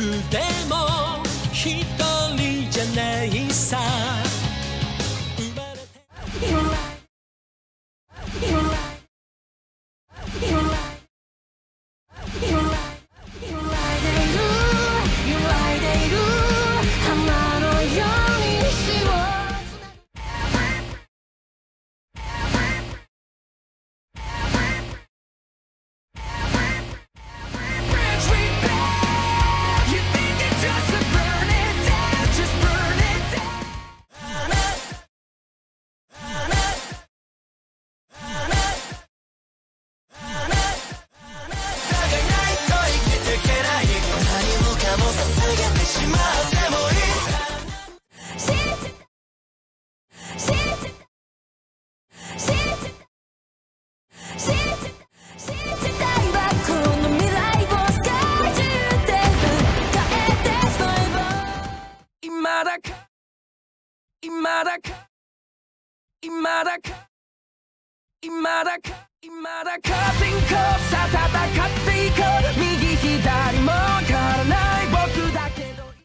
でも一人じゃないさ生まれて今だか人口さ戦っていこう右左も変わらない僕だけど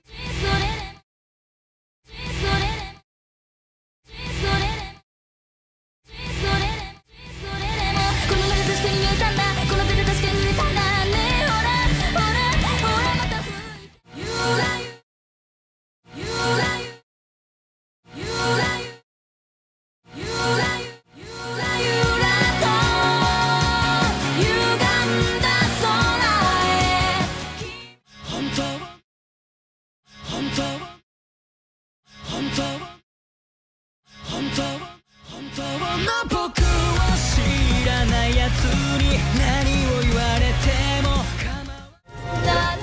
僕を知らないやつに何を言われても構わない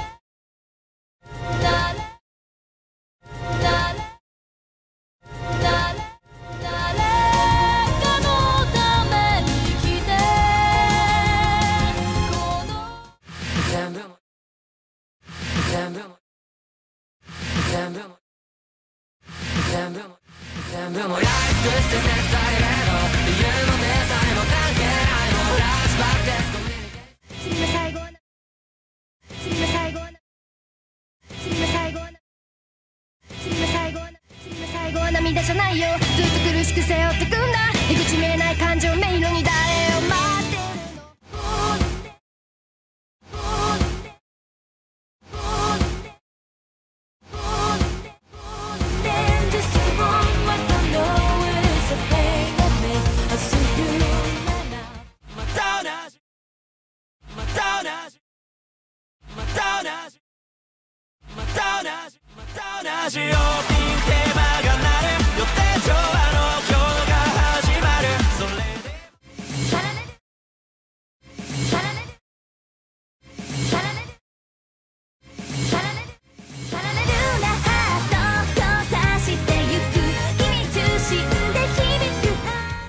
かのために来てこの全部も全部も全部も全部も全部もやり尽くして絶対涙じゃないよずっと苦しく背負ってくんだ出口見えない感情迷路に誰を待ってる同じよピンテーマが鳴る予定調和の今日が始まるそれでルなハートをさしてゆく君中心で響く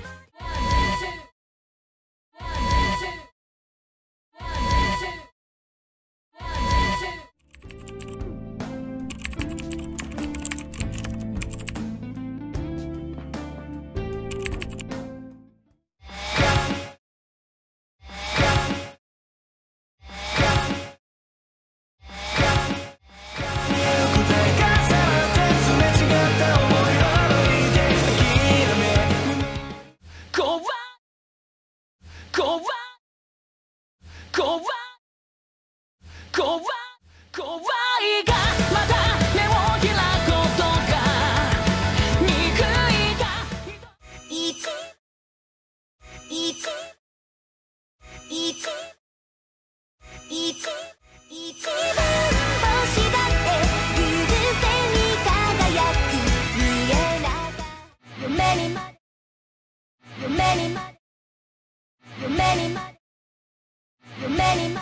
怖いがまた目を開くことが憎いがいつ一番星だって偶然に輝く見えながら夢にまで夢にまで夢にまで夢にまで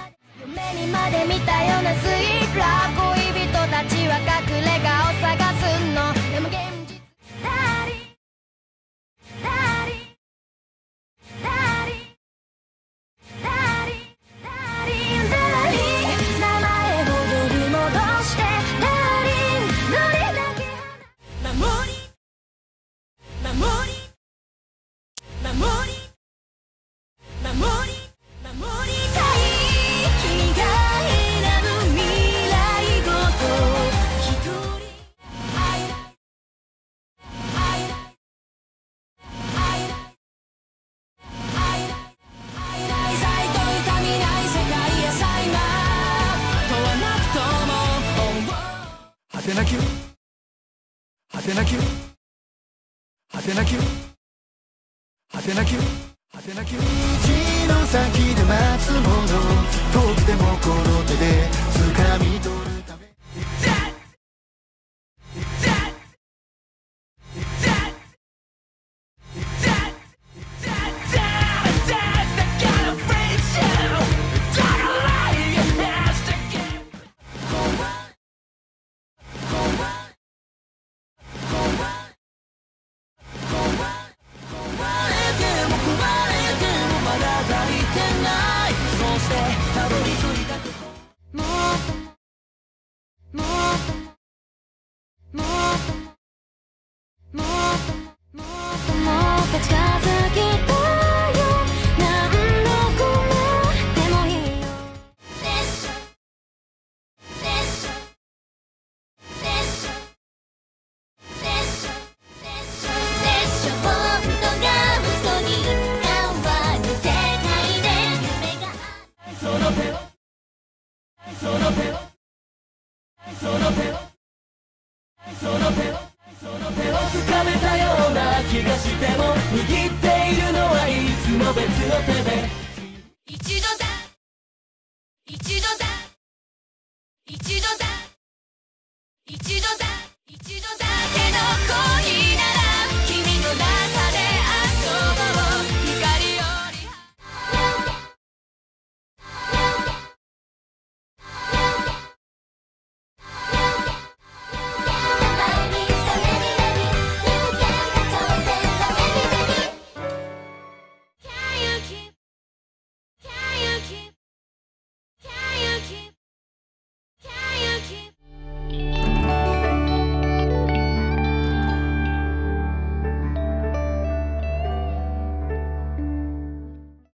てなき道の先で待つもの、遠くてもこの手で掴み取るため。 その手をつかめたような気がしても、握っているのはいつも別の手で